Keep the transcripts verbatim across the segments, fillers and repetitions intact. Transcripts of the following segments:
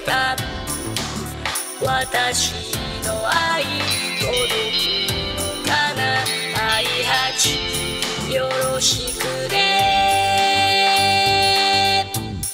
た私の愛届くのかな愛八よろしくね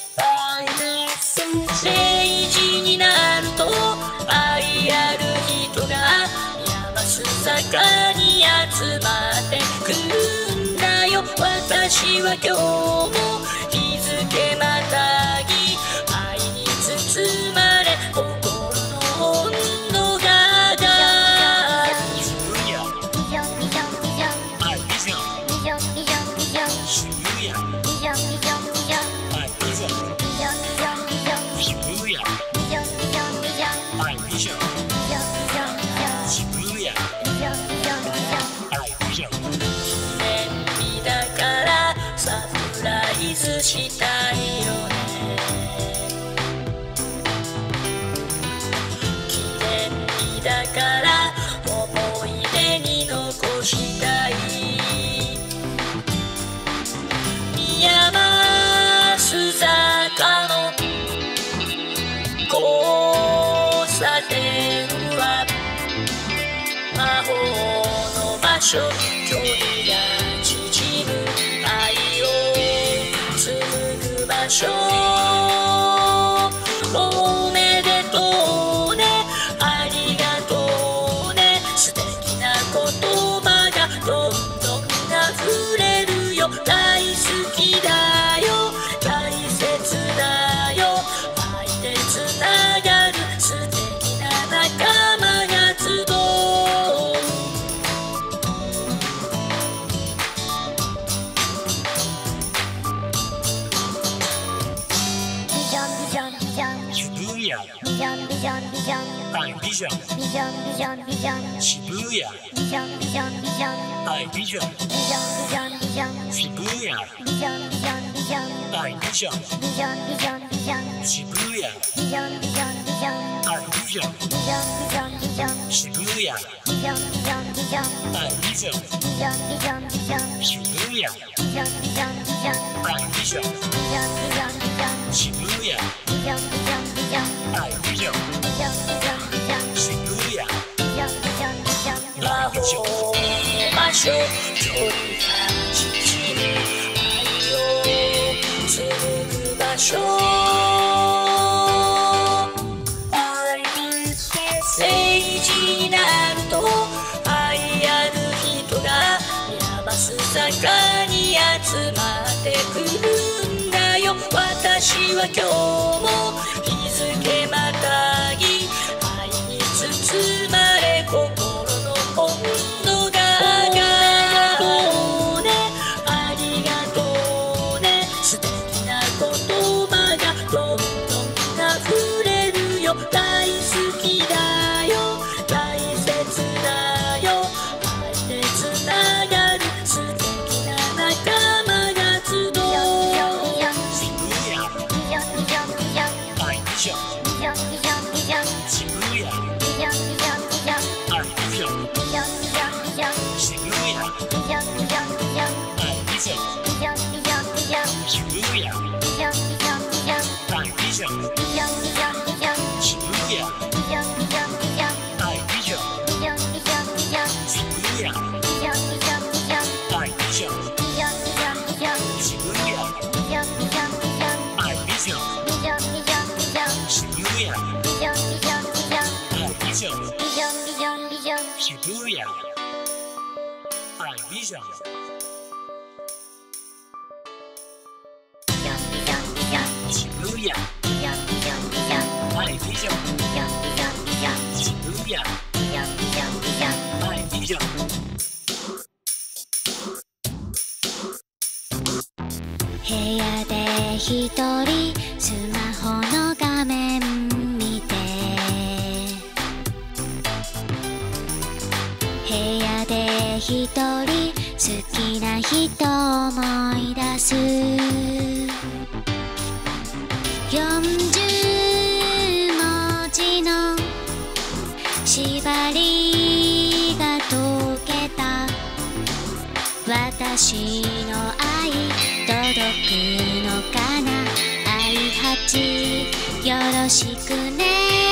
れいじになると愛ある人が山須坂に集まってくるんだよ私は今日も日付またぎ愛に包まれ心の温度が上がるビジョンビジョンビジョン愛ビジョンビジョンビジョンビジョン渋谷ビジョンビジョンビジョン愛ビジョンビジョンビジョンビジョン渋谷ビジョンビジョンビジョン愛ビジョンビジョンビジョンビジョン渋谷ビジョンビジョンビジョン愛ビジョン記念日だからサプライズしたいよね記念日だから思い出に残したい山須坂の交差点は魔法の場所距離が縮む愛を紡ぐ場所おめでとうねありがとうね素敵な言葉がどんどん溢れるよ大好きだよ大切だよ愛でつながる素敵な仲間が集うビジョンビジョンビジョン愛ビジョンビジョンビジョンビジョン渋谷ビジョンビジョンビジョン愛ビジョンビジョンビジョンビジョン渋谷ビジョンビジョンビジョン愛ビジョンビジョンビジョンビジョン渋谷ビジョンビジョンビジョン愛ビジョンビジョンビジョンビジョン渋谷ビジョンビジョンビジョン愛ビジョンビジョンビジョンビジョン渋谷ビジョンビジョンビジョン愛ビジョンビジョンビジョンビジョン渋谷ビジョンビジョンビジョン愛ビジョンビジョンビジョンビジョン渋谷ビジョンビジョンビジョン魔法の場所距離が縮む愛を紡ぐ場所いちになると愛ある人が山須坂に集まってくるんだよ私は今日も日付またぎ愛に包まれ心の温度が上がるねありがとうね素敵な言葉がどんどん溢れるよ大好きだよ大切だよ愛でつながる素敵な仲間が集う渋谷ビジョンビジョンビジョン愛ビジョンビジョンビジョンビジョン渋谷ビジョンビジョンビジョン愛ビジョンビジョンビジョンビジョン渋谷ビジョンビジョンビジョン愛ビジョンビジョンビジョンビジョン渋谷ビジョンビジョンビジョン愛ビジョンビジョンビジョンビジョン渋谷ビジョンビジョンビジョン愛ビジョンビジョンビジョンビジョン渋谷ビジョンビジョンビジョン愛ビジョンビジョンビジョンビジョン渋谷ビジョンビジョンビジョン愛ビジョンビジョンビジョンビジョン渋谷ビジョンビジョンビジョン愛ビジョンビジョンビジョンビジョン渋谷愛ビジョン渋谷ビジョンビジョンビジョン愛ビジョンビジョンビジョンビジョン渋谷ビジョンビジョンビジョン愛ビジョン部屋で一人スマホの画面見て部屋で一人好きな人思い出すよんじゅうもじの縛りが解けた私の愛届くのかな愛八よろしくね。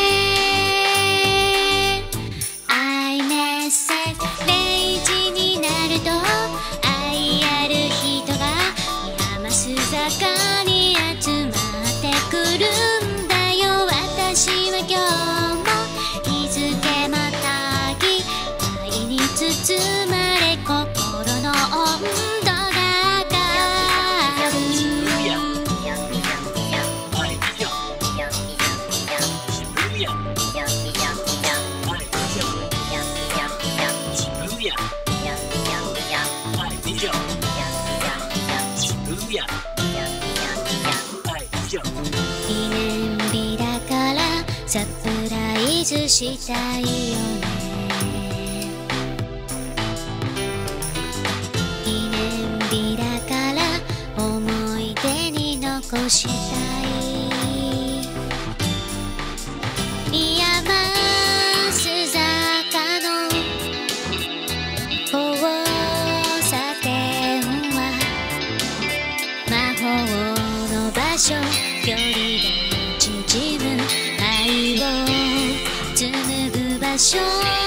アイメッセージれいじになると愛ある人が山須坂に集まってくるんだよ。私は今日も日付またぎ愛に包まれ心の温度が上がる。記念日だからサプライズしたいよね。記念日だから思い出に残したい。山須坂の交差点は魔法の場所。距離が縮む愛を紡ぐ場所。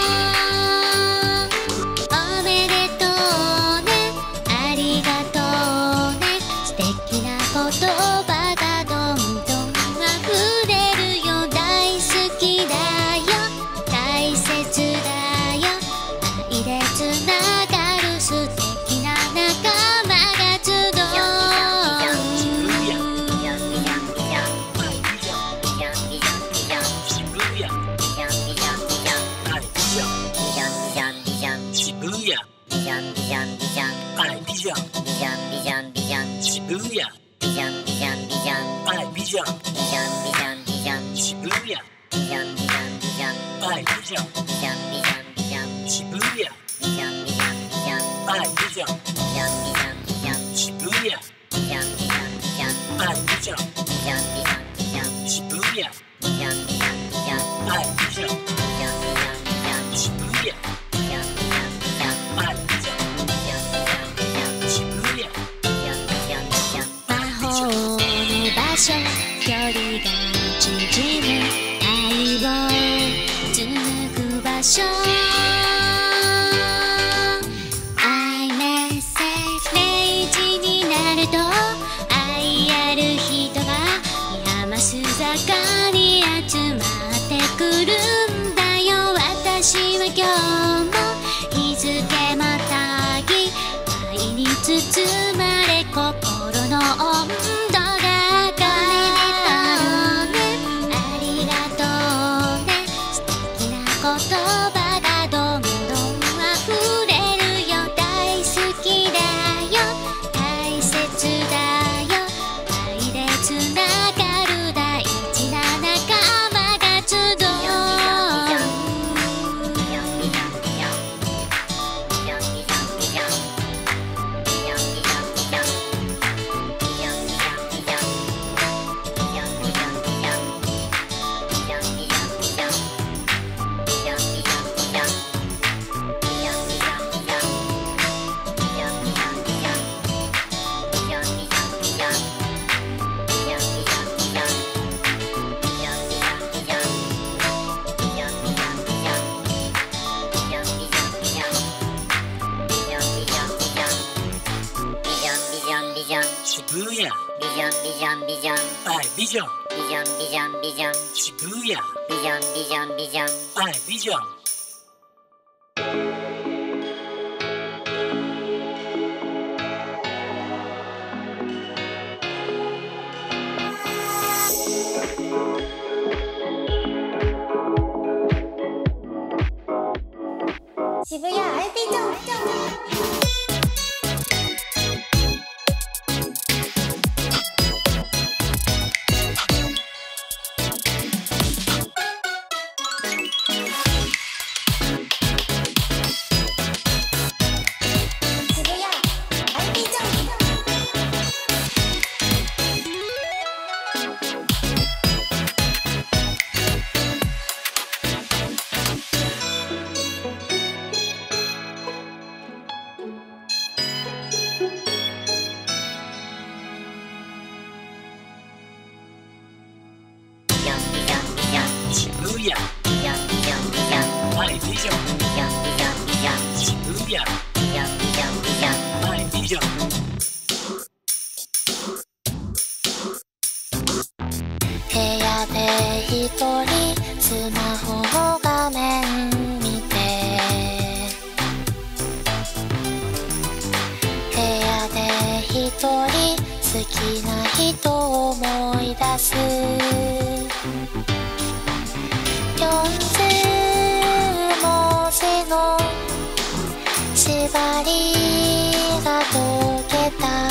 おめでとうね、ありがとうね。素敵な言葉がどんどん溢れるよ。大好きだよ、大切だよ。愛でつながる素敵な仲間が集う。距離が縮む愛を紡ぐ場所。アイメッセージれいじになると愛ある人が山須坂に集まってくるんだよ。私は今日も日付またぎ愛に包まれ心の温度が言葉がどんどん溢れるよ。大好きだよ、大切だよ。愛でつながる大事な仲間が集う。 渋谷ビジョンビジョンビジョンはいビジョンビジョンビジョンビジョン渋谷ビジョンビジョンビジョンはいビジョン渋谷アイビジョン。 谷、 ビジョンビジョンビジョン、 はいビジョン、 ビジョンビジョンビジョン、 渋谷、 ビジョンビジョンビジョン、 はいビジョン、 部屋で一人スマホの画面見て、部屋で一人好きな人を思い出す。よんじゅうもじの縛りが解けた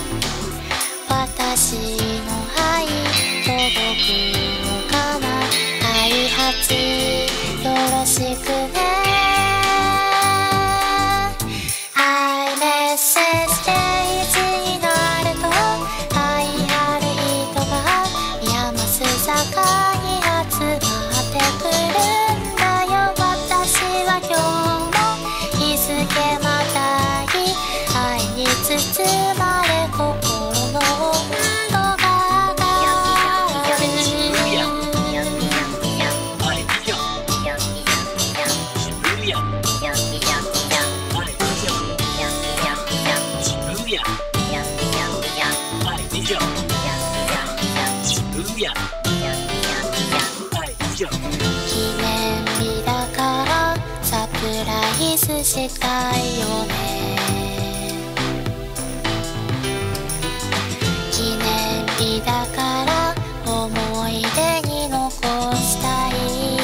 私の愛届くのかな。開発よろしくね。iMessage でいちになると愛ある人が山須坂に集まってくるんだよ。私は今日も日付またぎ愛に包まれ心の温度が上がる。 渋谷、 ビジョンビジョンビジョン、 はいビジョン、 ビジョンビジョンビジョン、 渋谷、 ビジョンビジョンビジョン、 はいビジョン、 ビジョンビジョンビジョン、 渋谷、 ビジョンビジョンビジョン、 はいビジョン、 ビジョンビジョンビジョン、 渋谷、 ビジョンビジョンビジョン。 はいビジョン、 記念日だからサプライズしたいよね。記念日だから思い出に残したい。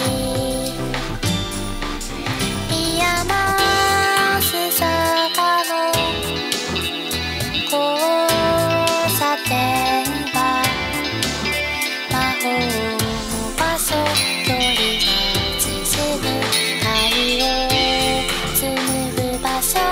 山須坂の交差点は魔法の場所、距離が縮む愛を紡ぐ場所。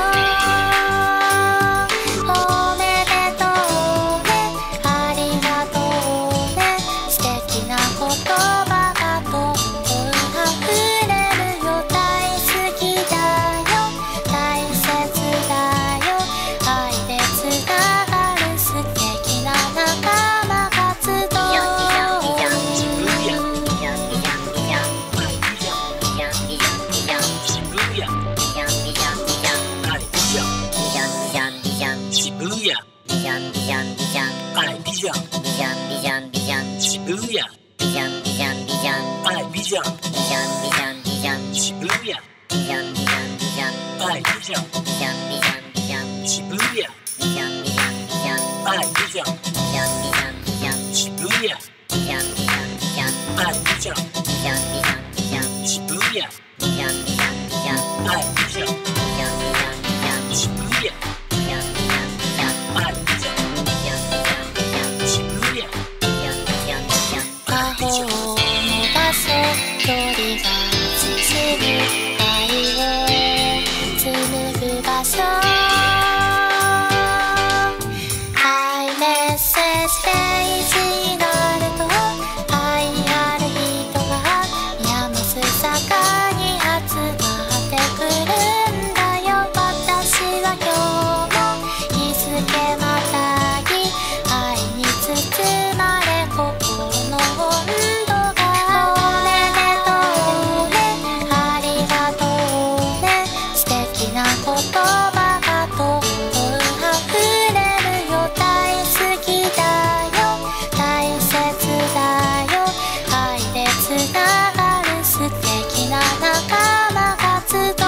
おめでとうね、ありがとうね、素敵な言葉がどんどん溢れるよ。大好きだよ、大切だよ、愛でつながる素敵な仲間が集う。 渋谷、 ビジョンビジョンビジョン、 はいビジョン、 ビジョンビジョンビジョン、 渋谷、 ビジョンビジョンビジョン、 はいビジョン、 ビジョンビジョンビジョン、 渋谷、 ビジョンビジョンビジョン、 はいビジョン、 ビジョンビジョンビジョン、 渋谷、 ビジョンビジョンビジョン、 はいビジョン、 ビジョンビジョンビジョン、 渋谷、 ビジョンビジョンビジョン、 はいビジョン、 ビジョンビジョンビジョン、 渋谷、 ビジョンビジョンビジョン、 はいビジョン、 ビジョンビジョンビジョン、 渋谷、 ビジョンビジョンビジョン、 はいビジョン、 ビジョンビジョンビジョン、 渋谷、 ビジョンビジョンビジョン、 はいビジョン、 ビジョンビジョンビジョン、 渋谷、 ビジョンビジョンビジョン、 はいビジョン、 ビジョンビジョンビジョン、 渋谷、 ビジョンビジョンビジョン。 魔法の場所、距離が縮む愛を紡ぐ場所。iMessage でいちになると愛ある人が山須坂に集まってくるんだよ。私は今日も日付またぎ愛に包まれ心の温度が。おめでとうね、ありがとうね、素敵な言葉がどんどん溢れるよ。大好きだよ、大切だよ、愛でつながる素敵な仲間が集う。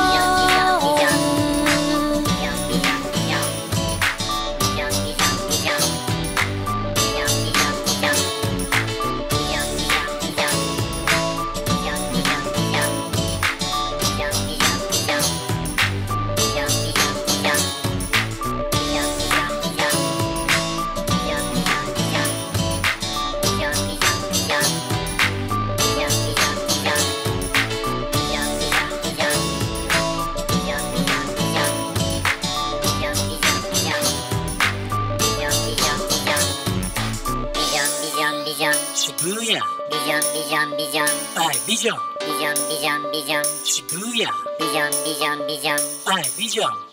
渋谷、 ビジョンビジョンビジョン、 はいビジョン、 ビジョンビジョンビジョン、 渋谷、 ビジョンビジョンビジョン、 はいビジョン、